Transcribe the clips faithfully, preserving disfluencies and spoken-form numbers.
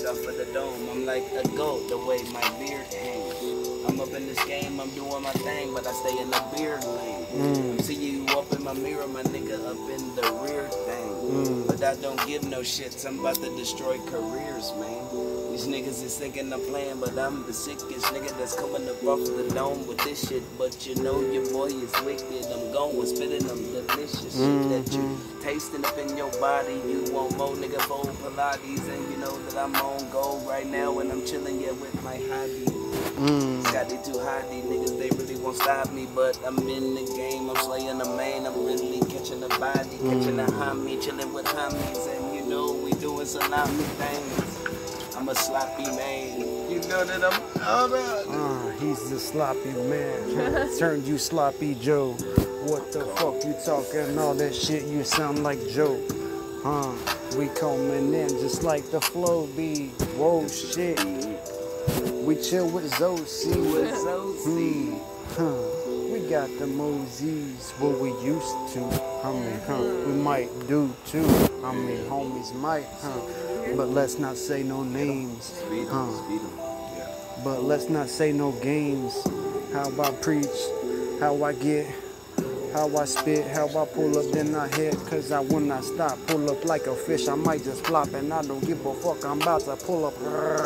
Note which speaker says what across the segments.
Speaker 1: off of the dome. I'm like a goat, the way my beard hangs. I'm up in this game, I'm doing my thing, but I stay in the beard lane. Mm. I'm seeing you up in my mirror, my nigga up in the rear thing. Mm. But I don't give no shits, I'm about to destroy careers, man. These niggas is thinking I'm playing, but I'm the sickest nigga that's coming up off of the dome with this shit. But you know your boy is wicked, I'm going spitting them delicious mm-hmm. shit that you tasting up in your body. You want more nigga for Pilates, and you know that I'm on go right now and I'm chilling here with my hobby. Mm. Got it too high, these niggas, they really won't stop me, but I'm in the game, I'm slaying the main, I'm really catching the body, mm. catching the homie, chilling with homies, and you know we doing salami things. I'm a sloppy man, you know that I'm out of
Speaker 2: uh, he's the sloppy man, turned you sloppy Joe. What the fuck you talking, all that shit, you sound like Joe. Huh, we coming in just like the flow be, whoa shit. We chill with Zosie.
Speaker 1: With Zosie.
Speaker 2: Hmm. Huh. We got the Mosies, what we used to. I mean, huh. We might do too. I mean, homies might, huh. But let's not say no names. Huh. But let's not say no games. How I preach, how I get, how I spit, how I pull up, then I hit. Cause I will not stop, pull up like a fish. I might just flop and I don't give a fuck. I'm about to pull up.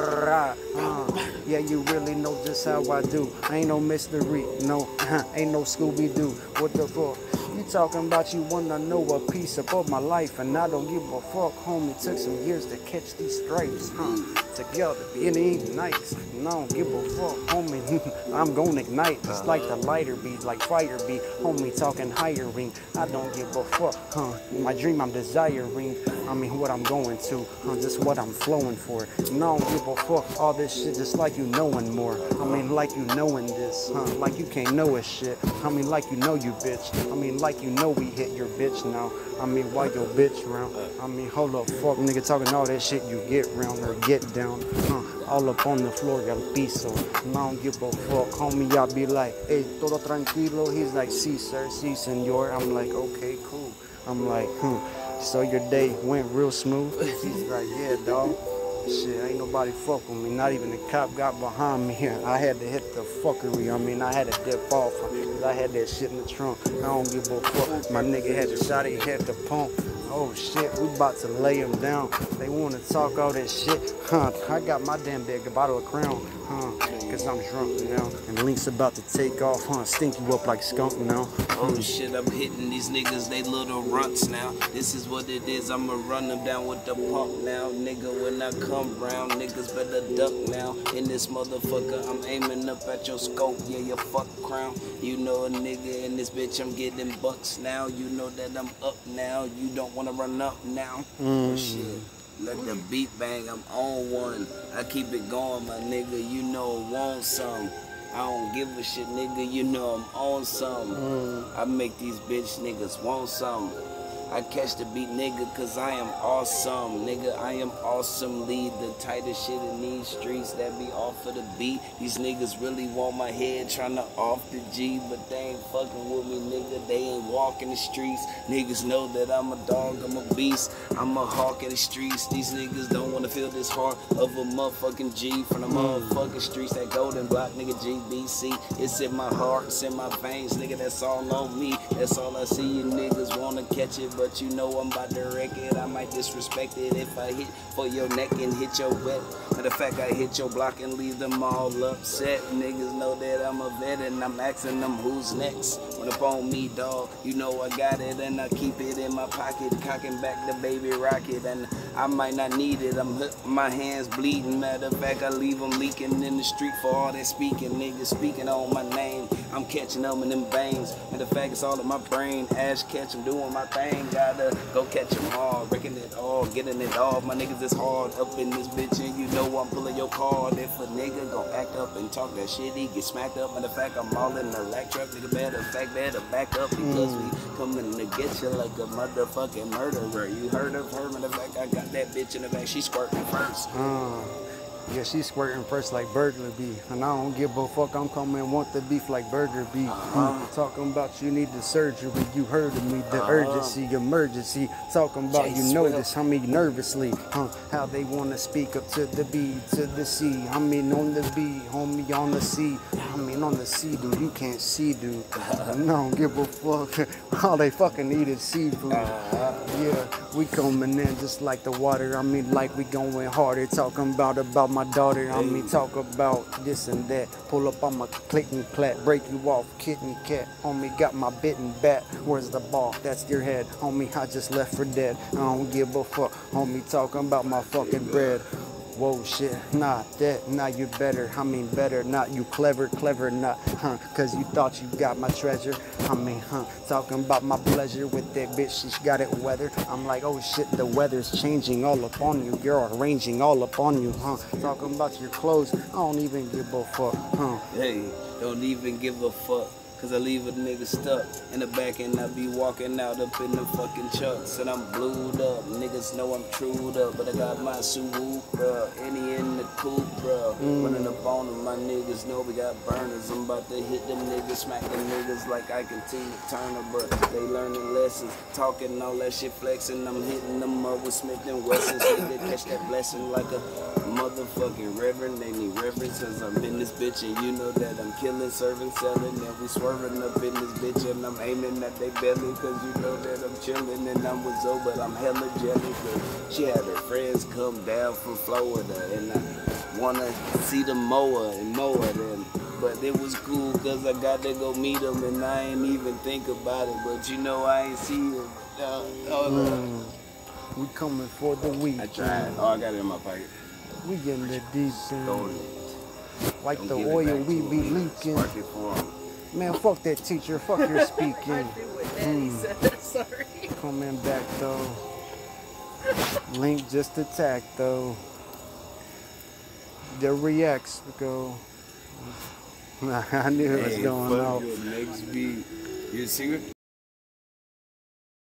Speaker 2: Uh, yeah, you really know just how I do. I ain't no mystery, no, ain't no Scooby-Doo. What the fuck? You talking about you wanna know a piece about my life, and I don't give a fuck, homie. Took some years to catch these stripes, huh? Together, it ain't nice. And I don't give a fuck, homie. I'm gonna ignite just like the lighter be, like fire be. Homie talking hiring, I don't give a fuck, huh? My dream I'm desiring, I mean what I'm going to, huh? Just what I'm flowing for. And I don't give a fuck, all this shit just like you knowing more. I mean like you knowing this, huh? Like you can't know a shit. I mean like you know you bitch. I mean like you know we hit your bitch now. I mean why your bitch round? I mean hold up, fuck nigga talking all that shit you get round or get down, huh? All up on the floor, got a piso. And I don't give a fuck, homie. Y'all be like, hey, todo tranquilo. He's like, si sir, si senor. I'm like, okay, cool. I'm like, hmm. So your day went real smooth? He's like, yeah, dog. Shit, ain't nobody fuck with me. Not even the cop got behind me here. I had to hit the fuckery. I mean, I had to dip off. Cause I had that shit in the trunk. I don't give a fuck. My nigga had the shot, he had the pump. Oh shit, we about to lay him down. They want to talk all that shit. Huh, I got my damn big bottle of Crown. Huh, cause I'm drunk now. And Link's about to take off, huh? Stink you up like skunk now.
Speaker 1: Oh shit, I'm hitting these niggas, they little runts now. This is what it is, I'ma run them down with the pump now. Nigga, when I come round, niggas better duck now. In this motherfucker, I'm aiming up at your scope. Yeah, your fuck crown. You know a nigga in this bitch, I'm getting bucks now. You know that I'm up now. You don't wanna run up now. Mm. Oh shit. Let the beat bang, I'm on one. I keep it going, my nigga, you know I want some. I don't give a shit, nigga, you know I'm on some. Mm. I make these bitch niggas want some. I catch the beat, nigga, cause I am awesome. Nigga, I am awesome. Lead the tightest shit in these streets that be off of the beat. These niggas really want my head, tryna off the G, but they ain't fucking with me, nigga. They ain't walking the streets. Niggas know that I'm a dog, I'm a beast. I'm a hawk in the streets. These niggas don't wanna feel this heart of a motherfucking G from the motherfucking streets. That golden block, nigga, G B C. It's in my heart, it's in my veins, nigga, that's all on me. That's all I see. You niggas wanna catch it, but you know I'm about to wreck it. I might disrespect it if I hit for your neck and hit your wet. Matter of fact, I hit your block and leave them all upset. Niggas know that I'm a vet and I'm asking them who's next. Run up on me, dog. You know I got it and I keep it in my pocket, cocking back the baby rocket. And I might not need it. I'm my hands bleeding. Matter of fact, I leave them leaking in the street for all that speaking. Niggas speaking on my name. I'm catching them in them bangs. Matter of fact, it's all in my brain. Ash catch, I'm doing my thing. Gotta go catch them all, wrecking it all, getting it off. My niggas is hard up in this bitch, and you know I'm pulling your card. If a nigga gon' act up and talk that shit, he get smacked up. Matter of fact, I'm all in the lack truck. Nigga better fact, better back up because mm. we coming to get you like a motherfucking murderer. You heard of her? Matter of fact, I got that bitch in the back. She squirting first.
Speaker 2: Uh, Yeah, she's squirting first like burglar beef. And I don't give a fuck, I'm coming want the beef like burger beef.
Speaker 1: Uh-huh.
Speaker 2: Mm, talking about you need the surgery, you heard of me, the
Speaker 1: Uh-huh.
Speaker 2: urgency, emergency. Talking about
Speaker 1: Jay
Speaker 2: you
Speaker 1: Swill.
Speaker 2: notice how me nervously, huh? How they wanna speak up to the B, to the C. I mean on the B, homie on the C. I mean on the C, dude, you can't see, dude. And I don't give a fuck. All they fucking eat is seafood.
Speaker 1: Uh-huh.
Speaker 2: Yeah, we coming in just like the water. I mean, like we going harder. Talking about about my daughter. I mean, talk about this and that. Pull up on my click and clap, break you off, kitten cat. Homie, got my bitten bat. Where's the ball? That's your head. Homie, I just left for dead. I don't give a fuck. Homie, talking about my fucking bread. Whoa, shit, not that, now you better, I mean better, not you clever, clever, not, huh, cause you thought you got my treasure, I mean, huh, talking about my pleasure with that bitch, she got it weathered, I'm like, oh shit, the weather's changing all up on you, you're arranging all up on you, huh, talking about your clothes, I don't even give a fuck, huh.
Speaker 1: Hey, don't even give a fuck. Cause I leave a nigga stuck in the back and I be walking out up in the fucking chucks. And I'm blued up, niggas know I'm trued up. But I got my swoop, bruh, any in the coupe, bruh.
Speaker 2: Mm.
Speaker 1: Running up on them, my niggas know we got burners. I'm about to hit them niggas, smack them niggas like I can Tina Turner. But they learning lessons, talking all that shit flexing. I'm hitting them up with Smith and Wesson. So they catch that blessing like a motherfucking reverend. They need reverence cause I'm in this bitch and you know that I'm killing, serving, selling, and we swerving up in this bitch and I'm aiming at they belly cause you know that I'm chilling and I'm with Zoe but I'm hella jealous cause she had her friends come down from Florida and I wanna see them mower and mow them. But it was cool cause I got to go meet them and I ain't even think about it. But you know I ain't see them. Uh, oh,
Speaker 2: Mm. We coming for the week.
Speaker 1: I tried. Oh, I got it in my pocket.
Speaker 2: We getting the deep
Speaker 1: Stole
Speaker 2: in.
Speaker 1: it.
Speaker 2: Like
Speaker 1: Don't
Speaker 2: the
Speaker 1: give it
Speaker 2: oil
Speaker 1: back
Speaker 2: we
Speaker 1: to
Speaker 2: be
Speaker 1: him.
Speaker 2: leaking.
Speaker 1: Spark it for him.
Speaker 2: Man, fuck that teacher. Fuck your speaking.
Speaker 3: I do what Daddy said. Sorry.
Speaker 2: Coming back though. Link just attacked though. The reacts go. I knew it was
Speaker 1: Hey,
Speaker 2: going
Speaker 1: fuck
Speaker 2: off.
Speaker 1: your next beat. You a secret?